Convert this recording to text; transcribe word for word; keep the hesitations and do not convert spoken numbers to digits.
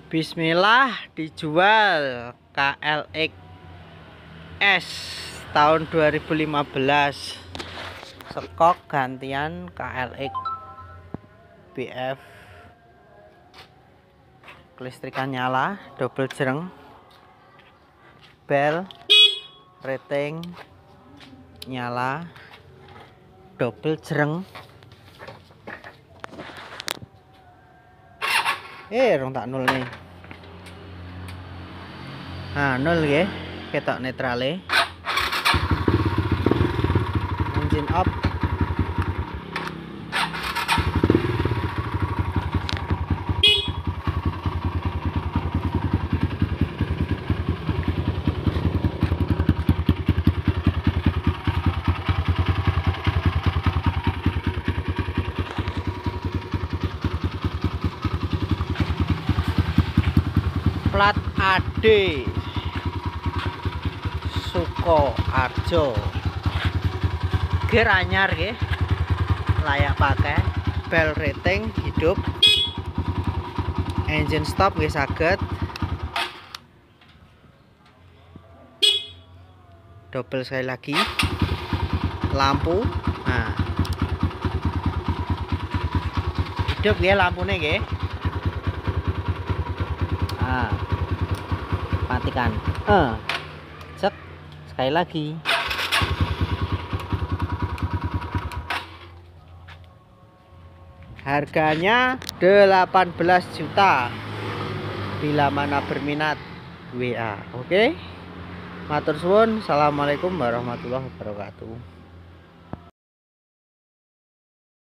Bismillah, dijual K L X S tahun dua ribu lima belas. Skok gantian K L X B F. Kelistrikan nyala, double jereng, bel, rating nyala, double jereng. Eh, rong tak nol nih. Nah, nol ya, ketok netrale. Engine up. Plat A D Sukoharjo, gear anyar ya, layak pakai, bel rating hidup, engine stop nggih saged, double sekali lagi, lampu, nah hidup ya lampunya ya. Nah, matikan. Eh, cek sekali lagi. Harganya delapan belas juta. Bila mana berminat W A. Oke. Matur suwun. Assalamualaikum warahmatullahi wabarakatuh.